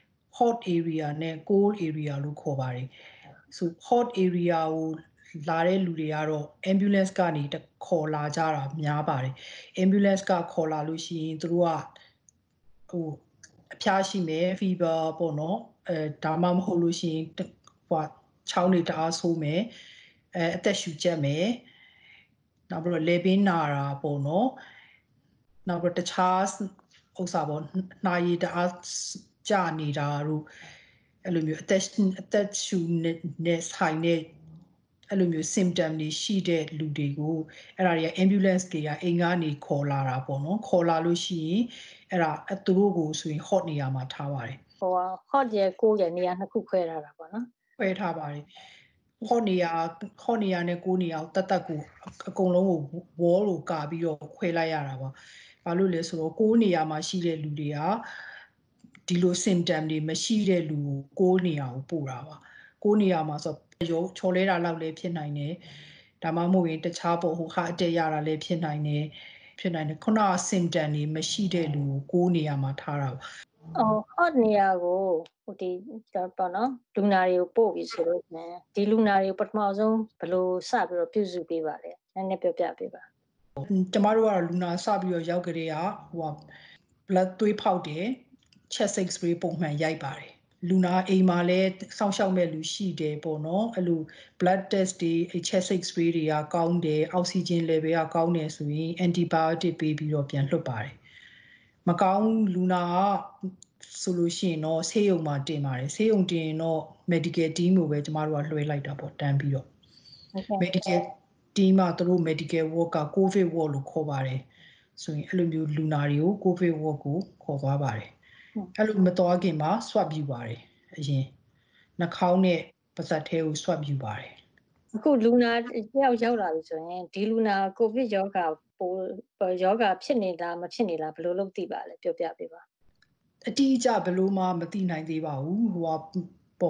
hot area နဲ့ cold area လို့ခေါ်ပါတယ်ဆို hot area ကိုလာတဲ့လူတွေကတော့ ambulance ကနေခေါ်လာကြတာများပါတယ် ambulance ကခေါ်လာလို့ရှိရင်သူတို့ကဟိုအဖျားရှိမယ် fever ပေါ့နော်အဲဒါမှမဟုတ်လို့ရှိရင်ဟိုချောင်းတွေတအားဆိုးမယ်အဲအသက်ရှူကျက်မယ်နောက်ပြီးတော့လေပင်နာတာပေါ့နော်နောက်ပြီးတော့တခြားဥစ္စာပေါ့နှာရည်တအားကျနေတာတို့အဲ့လိုမျိုးအသက်အသက်ရှူနဲ့ဆိုင်တဲ့အဲ့လိုမျိုး symptom တွေရှိတဲ့လူတွေကိုအဲ့ဒါတွေက ambulance တွေကအိမ်ကနေခေါ်လာတာပေါ့နော်ခေါ်လာလို့ရှိရင်အဲ့ဒါသူတို့ကိုဆိုရင် hot နေရာမှာထားပါတယ်ဟို hot ရဲ့ cold ရဲ့နေရာနှစ်ခုခွဲထားတာပေါ့နော်ခွဲထားပါတယ် hot နေရာ hot နေရာနဲ့ cold နေရာကိုတတ်တတ်ကိုအကုန်လုံးကို wall ကိုကာပြီးတော့ခွဲလိုက်ရတာပါဘာလို့လဲဆိုတော့ cold နေရာမှာရှိတဲ့လူတွေကဒီလို symptom တွေမရှိတဲ့လူကို cold နေရာကိုပို့တာပါ cold နေရာမှာဆိုရောချော်လဲတာလောက်လည်းဖြစ်နိုင်တယ်ဒါမှမဟုတ်ရင်တခြားပေါ့ဟိုဟာအတက်ရတာလည်းဖြစ်နိုင်တယ်ဖြစ်နိုင်တယ်ခုနက symptom တွေမရှိတဲ့လူကိုကိုးနေရာမှာထားတာပါအော် hot နေရာကိုဟိုဒီပေါ့နော်လူနာတွေကိုပို့ပြီးဆိုလို့ရှင်ဒီလူနာတွေကိုပထမဆုံးဘယ်လိုစပြီးတော့ပြုစုပေးပါလဲနည်းနည်းပြောပြပေးပါကျမတို့ကတော့လူနာစပြီးတော့ရောက်ကြတဲ့ကဟို blood သွေးဖောက်တယ် chest x-ray ပုံမှန်ရိုက်ပါတယ်လူနာအိမ်မှာလည်းစောင့်ရှောက်မဲ့လူရှိတယ်ပေါ့နော်အဲ့လို blood test တွေ chest x-ray တွေကကောင်းတယ် oxygen level ကကောင်းတယ်ဆိုရင် antibiotic ပေးပြီးတော့ပြန်လွှတ်ပါတယ်မကောင်းလူနာကဆိုလို့ရှိရင်တော့ဆေးရုံမှာတင်ပါတယ်ဆေးရုံတင်ရင်တော့ medical team ကိုပဲကျမတို့ကလွှဲလိုက်တာပေါ့တန်းပြီးတော့ medical team မှာသူတို့ medical ward က covid ward လို့ခေါ်ပါတယ်ဆိုရင်အဲ့လိုမျိုးလူနာတွေကို covid ward ကိုခေါ်သွားပါတယ်အဲ့လိုမတော်ခင်မှာ swab ယူပါတယ်အရင်နှာခေါင်းနဲ့ပါးစပ်ထဲကို swab ယူပါတယ်အခုလူနာတယောက်ရောက်လာပြီဆိုရင်ဒီလူနာကိုဗစ်ရောဂါပိုးရောဂါဖြစ်နေတာမဖြစ်နေလားဘယ်လိုလုပ်သိပါလဲပြောပြပေးပါအတိအကျဘယ်လိုမှမသိနိုင်သေးပါဘူးဟိုပေါ့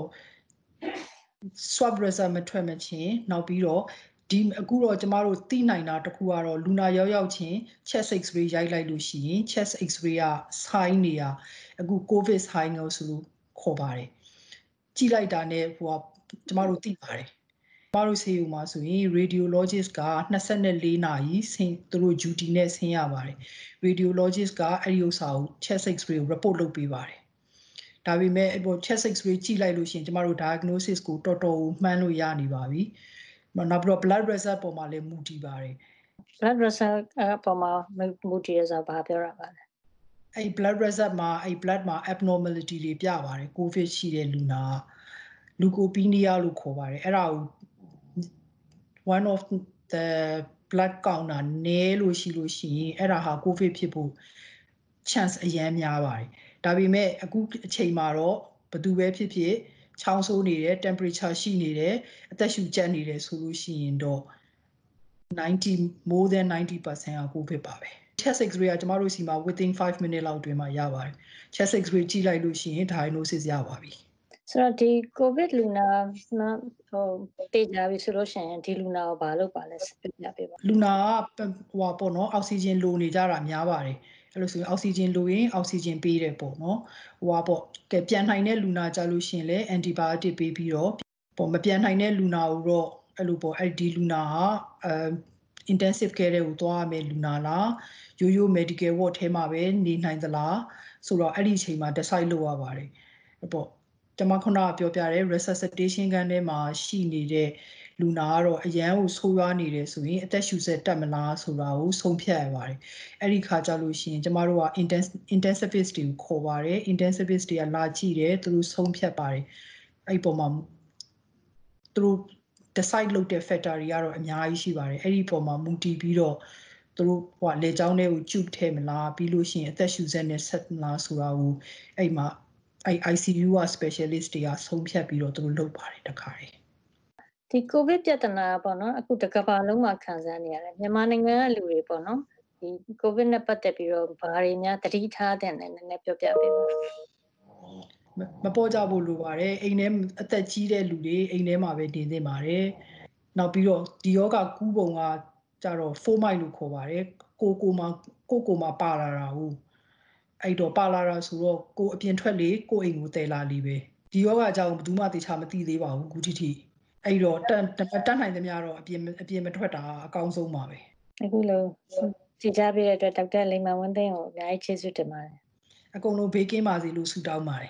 swab result မထွက်မချင်းနောက်ပြီးတော့ဒီအခုတော့ကျမတို့သိနိုင်တာတခုကတော့လူနာရောက်ရောက်ချင်း chest x-ray ရိုက်လိုက်လို့ရှိရင် chest x-ray က sign နေရအခု covid sign လို့ဆိုလို့ခေါ်ပါတယ်ကြည့်လိုက်တာနဲ့ဟိုကကျမတို့သိပါတယ်ကျမတို့ဆေးရုံမှာဆိုရင် radiologist ကtwenty-fourနာရီဆင်းသူတို့ duty နဲ့ဆင်းရပါတယ် radiologist ကအဲ့ဒီဥစ္စာကို chest x-ray ကို report လုပ်ပေးပါတယ်ဒါပေမဲ့ဟို chest x-ray ကြည့်လိုက်လို့ရှိရင်ကျမတို့ diagnosis ကိုတော်တော်မှန်းလို့ရနေပါပြီနောက်ပြီးတော့ blood result ပေါ်မှာလည်းမူတည်ပါတယ် blood result ပေါ်မှာမူတည်ရဆိုဘာပြောရပါလဲအဲ့ blood result မှာအဲ့ blood မှာ abnormality တွေပြပါတယ် covid ရှိတဲ့လူနာleukopenia လို့ခေါ်ပါတယ်အဲ့ဒါကို one of the blood count နည်းလို့ရှိလို့ရှိရင်အဲ့ဒါဟာ covid ဖြစ်ဖို့ chance အများများပါတယ်ဒါပေမဲ့အခုအချိန်မှာတော့ဘယ်သူပဲဖြစ်ဖြစ်ချောင်းဆိုးနေတယ် temperature ရှိနေတယ်အသက်ရှူကျပ်နေတယ်ဆိုလို့ရှိရင်တော့ninety more than ninety percent က COVID ပါပဲ chest x-ray ကကျမတို့စီမှာ within five minutes လောက်တွင်မှာရပါတယ် chest x-ray ကြည့်လိုက်လို့ရှိရင် diagnosis ရပါပြီဆိုတော့ဒီ COVID လူနာဟိုတေးကြပြီဆိုလို့ရှိရင်ဒီလူနာကိုဘာလုပ်ပါလဲပြပြပေးပါလူနာကဟိုပေါ့နော်အောက်ဆီဂျင်လိုနေကြတာများပါတယ်အဲ့လိုဆိုရင်အောက်ဆီဂျင်လိုရင်အောက်ဆီဂျင်ပေးတယ်ပေါ့နော်ဟိုပါပေါ့ကဲပြန်နိုင်တဲ့လူနာကြလို့ရှိရင်လည်း antibiotic ပေးပြီးတော့ပေါ့မပြန်နိုင်တဲ့လူနာကိုတော့အဲ့လိုပေါ့အဲ့ဒီလူနာဟာအဲ intensive care တွေကိုသွားရမယ်လူနာလားရိုးရိုး medical ward ထဲမှာပဲနေနိုင်သလားဆိုတော့အဲ့ဒီအချိန်မှာ decide လုပ်ရပါတယ်ပေါ့ကျွန်မခုနကပြောပြတဲ့ resuscitation ခန်းထဲမှာရှိနေတဲ့လူနာကတော့အရန်ကိုဆိုးရွားနေတယ်ဆိုရင်အသက်ရှူစက်တက်မလားဆိုတာကိုဆုံးဖြတ်ရပါတယ်အဲ့ဒီခါကြလို့ရှိရင်ကျမတို့က intensivist တွေကိုခေါ်ပါတယ် intensivist တွေကလာကြည့်တယ်သူတို့ဆုံးဖြတ်ပါတယ်အဲ့ဒီပုံမှာသူတို့ decide လုပ်တဲ့ factor တွေကတော့အများကြီးရှိပါတယ်အဲ့ဒီပုံမှာမူတည်ပြီးတော့သူတို့ဟိုလေကြောင်းတွေကိုကျုပ်ထည့်မလားပြီးလို့ရှိရင်အသက်ရှူစက်နဲ့ဆက်မလားဆိုတာကိုအဲ့မှာအဲ့ I C U က specialist တွေကဆုံးဖြတ်ပြီးတော့သူတို့လုပ်ပါတယ်တခါတည်းဒီ COVID ပြဿနာပေါ့နော်အခုတစ်ကမ္ဘာလုံးမှာခံစားနေရတယ်မြန်မာနိုင်ငံကလူတွေပေါ့နော်ဒီ COVID နဲ့ပတ်သက်ပြီးတော့ဘာတွေများသတိထားတဲ့နည်းနည်းပြောပြပေးပါမပေါ်ကြဖို့လိုပါတယ်အိမ်ထဲအသက်ကြီးတဲ့လူတွေအိမ်ထဲမှာပဲနေသင့်ပါတယ်နောက်ပြီးတော့ဒီယောဂကူးပုံကကြတော့ four mile လို့ခေါ်ပါတယ်ကိုကိုမှာကိုကိုမှာပါလာတာဟုတ်အဲ့တော့ပါလာတာဆိုတော့ကိုအပြင်ထွက်လေကိုအိမ်ကိုတည်လာလေပဲဒီယောဂအကြောင်းဘယ်သူမှသိချာမသိသေးပါဘူးအခုထိထိအဲ့တော့တန်တတ်နိုင်သမျှတော့အပြင်အပြင်မထွက်တာအကောင်းဆုံးပါပဲအခုလို့ကြည်ကြပြတဲ့အတွက်ဒေါက်တာလိမ္မာဝင်းသိန်းကိုအများကြီးကျေးဇူးတင်ပါတယ်အကုန်လုံးဘေးကင်းပါစေလို့ဆုတောင်းပါတယ်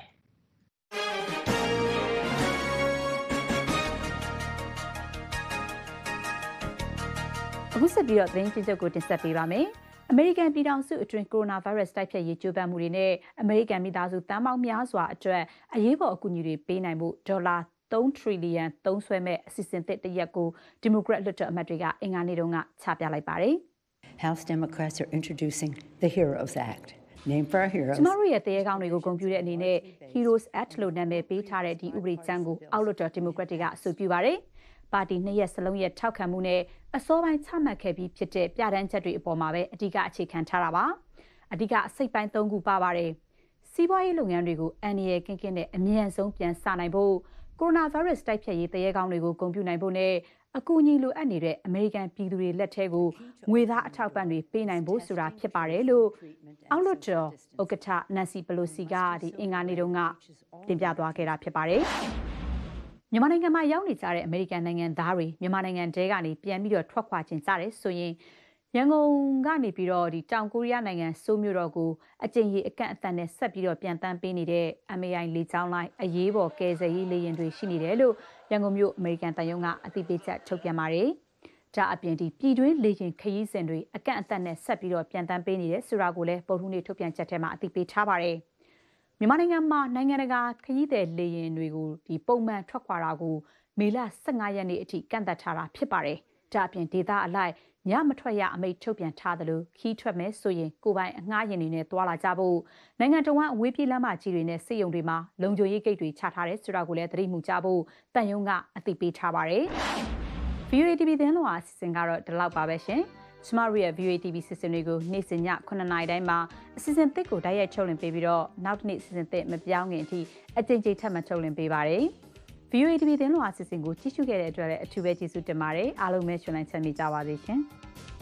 အခုဆက်ပြီးတော့သတင်းချင်းချုပ်ကိုတင်ဆက်ပေးပါမယ်။အမေရိကန်ပြည်ထောင်စုအတွင်းကိုရိုနာဗိုင်းရပ်စ်တိုက်ဖျက်ရေးကြိုးပမ်းမှုတွေနဲ့အမေရိကန်မိသားစုတန်ပေါင်းများစွာအတွက်အရေးပေါ်အကူအညီတွေပေးနိုင်မှုဒေါ်လာthree trillionသုံးစွဲမဲ့အစီအစဉ်သစ်တစ်ရပ်ကိုဒီမိုကရက်လွှတ်တော်အမတ်တွေကအင်္ဂါနေ့တုန်းကချပြလိုက်ပါတယ်။ House Democrats are introducing the HEROES Act. Name for our heroes. ကျမတို့ရဲ့တရေကောင်းတွေကိုဂုဏ်ပြုတဲ့အနေနဲ့ HEROES Act လို့နာမည်ပေးထားတဲ့ဒီဥပဒေကြမ်းကိုအောက်လွှတ်တော်ဒီမိုကရက်တွေကအဆိုပြုပါတယ်။ပါတီနှစ်ရက်စလုံးရဲ့ထောက်ခံမှုနဲ့အစောပိုင်းချမှတ်ခဲ့ပြီးဖြစ်တဲ့ပြဋ္ဌာန်းချက်တွေအပေါ်မှာပဲအဓိကအခြေခံထားတာပါ။အဓိကအစိတ်ပိုင်းသုံးခုပါပါတယ်။စီးပွားရေးလုပ်ငန်းတွေကိုအန်ဒီရဲ့ကင်းကင်းနဲ့အမြန်ဆုံးပြန်စနိုင်ဖို့ကိုရိုနာဗိုင်းရပ်စ်တိုက်ဖျက်ရေးတရေကောင်းတွေကိုဂုဏ်ပြုနိုင်ဖို့နဲ့အကူအညီလိုအပ်နေတဲ့အမေရိကန်ပြည်သူတွေလက်ထဲကိုငွေသားအထောက်ပံ့တွေပေးနိုင်ဖို့ဆိုတာဖြစ်ပါတယ်လို့အောက်လွှတ်တော်ဥက္ကဋ္ဌနန်စီပလိုစီကဒီအင်္ဂါနေ့တုန်းကတင်ပြသွားခဲ့တာဖြစ်ပါတယ်။မြန်မာနိုင်ငံမှာရောက်နေကြတဲ့အမေရိကန်နိုင်ငံသားတွေမြန်မာနိုင်ငံတဲကနေပြန်ပြီးတော့ထွက်ခွာခြင်းကြတယ်ဆိုရင်ရန်ကုန်ကနေပြီးတော့ဒီတောင်ကိုရီးယားနိုင်ငံစိုးမြို့တော်ကိုအကျဉ်းကြီးအကန့်အသတ်နဲ့ဆက်ပြီးတော့ပြန်တန်းပေးနေတဲ့ M A I လေကြောင်းလိုင်းအရေးပေါ်ကယ်ဆယ်ရေးလေယာဉ်တွေရှိနေတယ်လို့ရန်ကုန်မြို့အမေရိကန်တန်ယုံကအသိပေးချက်ထုတ်ပြန်ပါတယ်။ဒါအပြင်ဒီပြည်တွင်းလေယာဉ်ခရီးစဉ်တွေအကန့်အသတ်နဲ့ဆက်ပြီးတော့ပြန်တန်းပေးနေတယ်ဆိုတာကိုလည်းပုံထုံးနေထုတ်ပြန်ချက်ထဲမှာအသိပေးထားပါတယ်။မြန်မာနိုင်ငံမှာနိုင်ငံတကာခရီးသည်လေယာဉ်တွေကိုဒီပုံမှန်ထွက်ခွာတာကိုမေလone fiveရက်နေ့အထိကန့်သတ်ထားတာဖြစ်ပါတယ်။ဒါအပြင်ဒေသအလိုက်ညမထွက်ရအမိန့်ထုတ်ပြန်ထားသလိုခီးထွက်မယ်ဆိုရင်ကိုပိုင်အငှားယာဉ်တွေနဲ့တွာလာကြဖို့နိုင်ငံတော်ဝန်အဝေးပြေးလမ်းမကြီးတွေနဲ့စစ်ရုံတွေမှာလုံခြုံရေးဂိတ်တွေချထားတဲ့ဆိုတာကိုလည်းသတိမှုကြဖို့တန်ယုံကအသိပေးထားပါတယ်။ V O A T V သတင်းလွှာအစီအစဉ်ကတော့ဒီလောက်ပါပဲရှင်။ကျမတို့ရဲ့ V O A T V စီစဉ်တွေကိုနေ့စဉ်ညnineနာရီတိုင်းမှာအစီအစဉ်သစ်ကိုတိုက်ရိုက်ထုတ်လွှင့်ပေးပြီးတော့နောက်တစ်နေ့အစီအစဉ်သစ်မပြောင်းခင်အထိအကြိမ်ကြိမ်ထပ်မံထုတ်လွှင့်ပေးပါတယ်။ V O A T V သတင်းလွှာအစီအစဉ်ကိုကြည့်ရှုခဲ့တဲ့အတွက်လည်းအထူးပဲကျေးဇူးတင်ပါတယ်။အားလုံးပဲရှင်လန်းချမ်းမြေ့ကြပါစေရှင်။